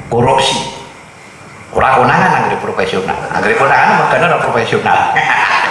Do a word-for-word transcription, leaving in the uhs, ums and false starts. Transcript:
korupsi. Ora konangan anggere profesional. Anggere konangan megane ora profesional.